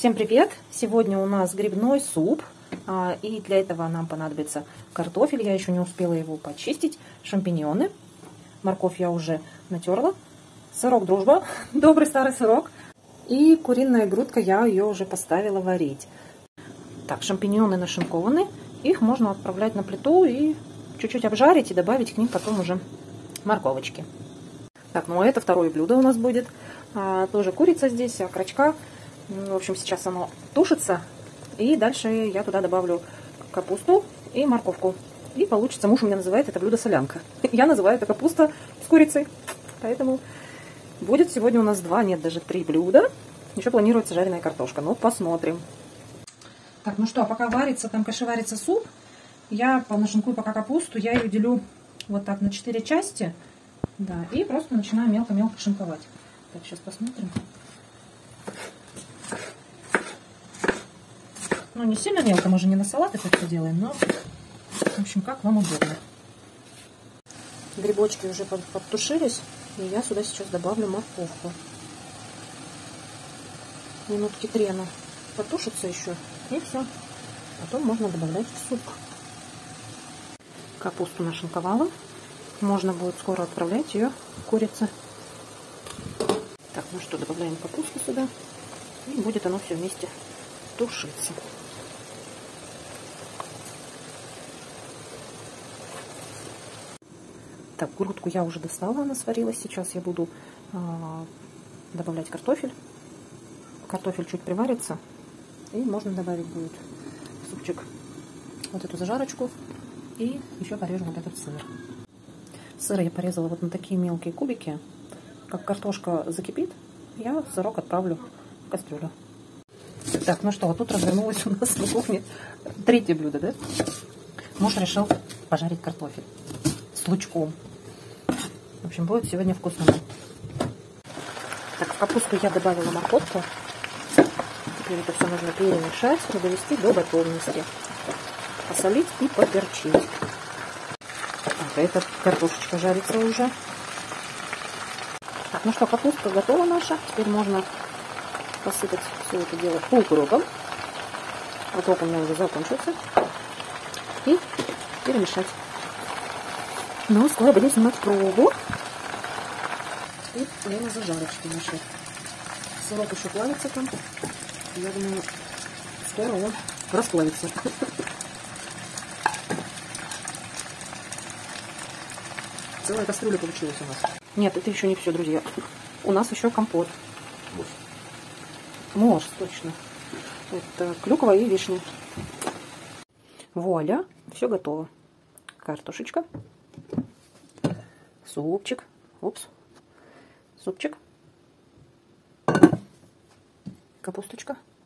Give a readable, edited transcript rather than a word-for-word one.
Всем привет! Сегодня у нас грибной суп, и для этого нам понадобится картофель, я еще не успела его почистить, шампиньоны, морковь я уже натерла, сырок Дружба, добрый старый сырок, и куриная грудка, я ее уже поставила варить. Так, шампиньоны нашинкованы, их можно отправлять на плиту и чуть-чуть обжарить и добавить к ним потом уже морковочки. Так, ну это второе блюдо у нас будет, тоже курица здесь, окорочка. В общем, сейчас оно тушится, и дальше я туда добавлю капусту и морковку. И получится, муж у меня называет это блюдо солянка. Я называю это капуста с курицей. Поэтому будет сегодня у нас даже 3 блюда. Еще планируется жареная картошка. Ну, посмотрим. Так, ну что, пока варится, там кашеварится суп, я нашинкую пока капусту, я ее делю вот так на 4 части. Да, и просто начинаю мелко-мелко шинковать. Так, сейчас посмотрим. Ну, не сильно мелко, мы же не на салат это все делаем, но, в общем, как вам удобно. Грибочки уже подтушились, и я сюда сейчас добавлю морковку. Минутки 3 она потушится еще, и все. Потом можно добавлять в суп. Капусту нашинковала. Можно будет скоро отправлять ее курице. Так, ну что, добавляем капусту сюда, и будет оно все вместе тушиться. Так, грудку я уже достала, она сварилась. Сейчас я буду добавлять картофель. Картофель чуть приварится, и можно добавить будет в супчик вот эту зажарочку, и еще порежу вот этот сыр. Сыр я порезала вот на такие мелкие кубики. Как картошка закипит, я сырок отправлю в кастрюлю. Так, ну что, вот тут развернулось у нас на кухне 3-е блюдо, да? Муж решил пожарить картофель с лучком. В общем, будет сегодня вкусно. Так, в капусту я добавила морковку. Теперь это все нужно перемешать и довести до готовности. Посолить и поперчить. Так, эта картошечка жарится уже. Так, ну что, капуста готова наша. Теперь можно посыпать все это дело укропом. Укроп у меня уже закончился. И перемешать. Ну, скоро будем снимать пробу. И время зажарочки нашей. Сырок еще плавится там. Я думаю, скоро он расплавится. Целая кастрюля получилась у нас. Нет, это еще не все, друзья. У нас еще компот. Морс, точно. Это клюква и вишня. Вуаля, все готово. Картошечка. Супчик. Упс. Супчик. Капусточка.